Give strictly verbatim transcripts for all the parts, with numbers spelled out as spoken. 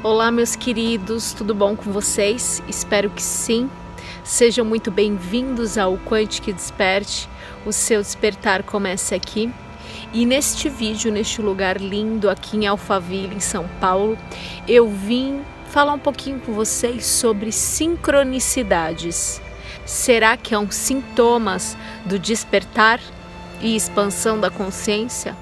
Olá, meus queridos, tudo bom com vocês? Espero que sim. Sejam muito bem-vindos ao Quantic Desperte. O seu despertar começa aqui. E neste vídeo, neste lugar lindo aqui em Alphaville, em São Paulo, eu vim falar um pouquinho com vocês sobre sincronicidades. Será que é um sintomas do despertar e expansão da consciência?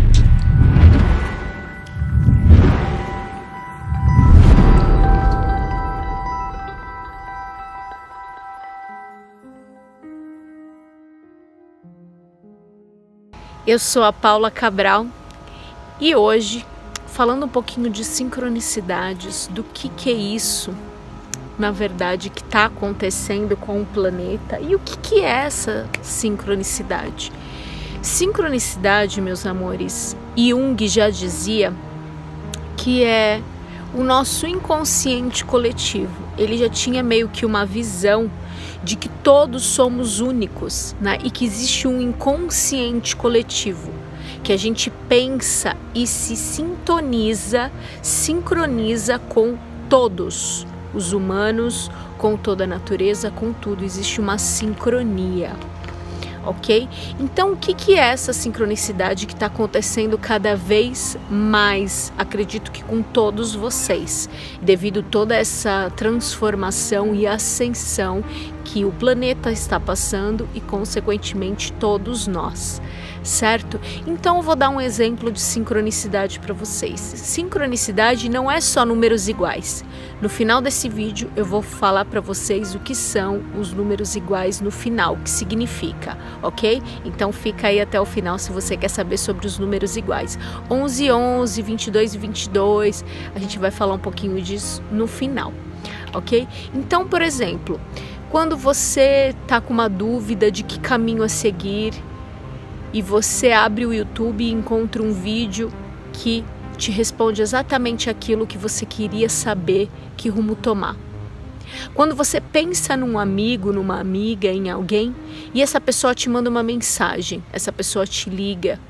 Eu sou a Paula Cabral e hoje, falando um pouquinho de sincronicidades, do que, que é isso, na verdade, que está acontecendo com o planeta e o que, que é essa sincronicidade. Sincronicidade, meus amores, Jung já dizia que é o nosso inconsciente coletivo. Ele já tinha meio que uma visão de que todos somos únicos, né? E que existe um inconsciente coletivo, que a gente pensa e se sintoniza, sincroniza com todos os humanos, com toda a natureza, com tudo. Existe uma sincronia, ok? Então, o que, que é essa sincronicidade que está acontecendo cada vez mais? Acredito que com todos vocês, devido a toda essa transformação e ascensão que o planeta está passando e, consequentemente, todos nós, certo? Então, eu vou dar um exemplo de sincronicidade para vocês. Sincronicidade não é só números iguais. No final desse vídeo, eu vou falar para vocês o que são os números iguais no final, o que significa, ok? Então, fica aí até o final se você quer saber sobre os números iguais. onze, onze, vinte e dois e vinte e dois, a gente vai falar um pouquinho disso no final, ok? Então, por exemplo, quando você está com uma dúvida de que caminho a seguir e você abre o YouTube e encontra um vídeo que te responde exatamente aquilo que você queria saber, que rumo tomar. Quando você pensa num amigo, numa amiga, em alguém, e essa pessoa te manda uma mensagem, essa pessoa te liga.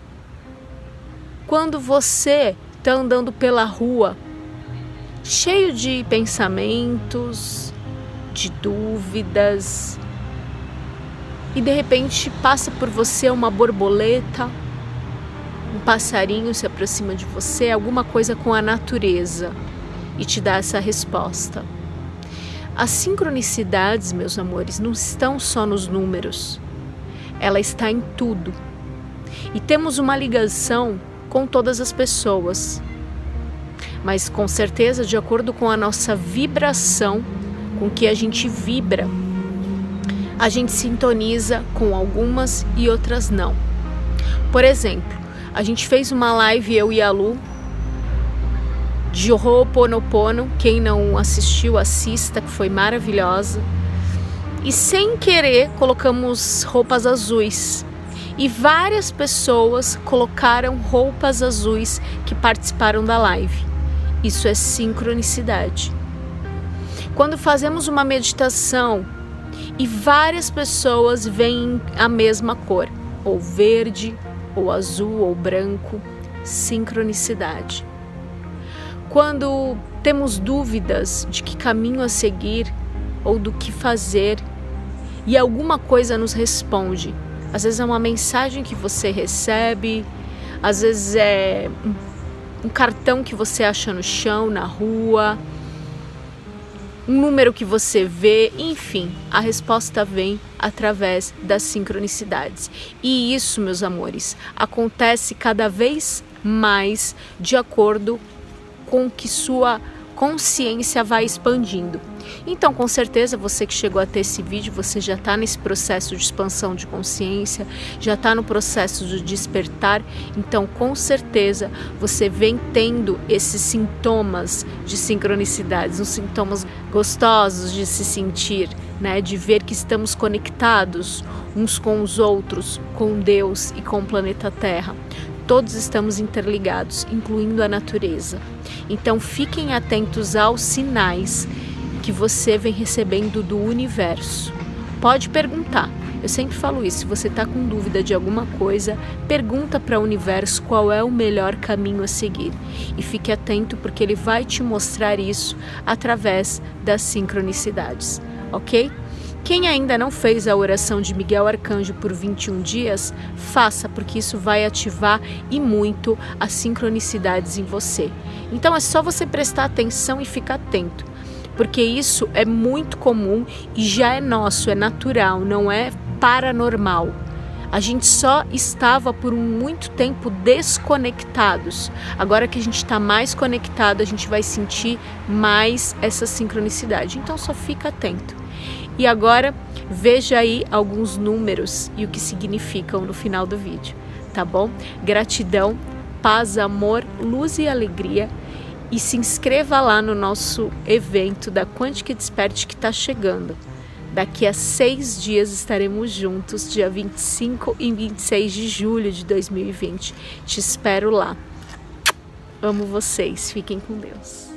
Quando você está andando pela rua, cheio de pensamentos, de dúvidas, e de repente passa por você uma borboleta, um passarinho se aproxima de você, alguma coisa com a natureza, e te dá essa resposta. As sincronicidades, meus amores, não estão só nos números, ela está em tudo. E temos uma ligação com todas as pessoas, mas com certeza de acordo com a nossa vibração, com que a gente vibra, a gente sintoniza com algumas e outras não. Por exemplo, a gente fez uma live, eu e a Lu, de Ho'oponopono. Quem não assistiu, assista, que foi maravilhosa. E sem querer colocamos roupas azuis. E várias pessoas colocaram roupas azuis que participaram da live. Isso é sincronicidade. Quando fazemos uma meditação e várias pessoas veem a mesma cor, ou verde, ou azul, ou branco, sincronicidade. Quando temos dúvidas de que caminho a seguir ou do que fazer e alguma coisa nos responde, às vezes é uma mensagem que você recebe, às vezes é um cartão que você acha no chão, na rua, um número que você vê, enfim, a resposta vem através das sincronicidades. E isso, meus amores, acontece cada vez mais de acordo com que sua consciência vai expandindo. Então, com certeza, você que chegou até esse vídeo, você já está nesse processo de expansão de consciência, já está no processo de despertar. Então, com certeza, você vem tendo esses sintomas de sincronicidades, uns sintomas gostosos de se sentir, né? De ver que estamos conectados uns com os outros, com Deus e com o planeta Terra. Todos estamos interligados, incluindo a natureza. Então, fiquem atentos aos sinais que você vem recebendo do universo, Pode perguntar. Eu sempre falo isso, se você está com dúvida de alguma coisa, pergunta para o universo qual é o melhor caminho a seguir. E fique atento porque ele vai te mostrar isso através das sincronicidades, ok? Quem ainda não fez a oração de Miguel Arcanjo por vinte e um dias, faça, porque isso vai ativar e muito as sincronicidades em você. Então é só você prestar atenção e ficar atento, porque isso é muito comum e já é nosso, é natural, não é paranormal. A gente só estava por muito tempo desconectados. Agora que a gente está mais conectado, a gente vai sentir mais essa sincronicidade. Então só fica atento. E agora veja aí alguns números e o que significam no final do vídeo, tá bom? Gratidão, paz, amor, luz e alegria. E se inscreva lá no nosso evento da Quântica Desperte que está chegando. Daqui a seis dias estaremos juntos, dia vinte e cinco e vinte e seis de julho de dois mil e vinte. Te espero lá. Amo vocês. Fiquem com Deus.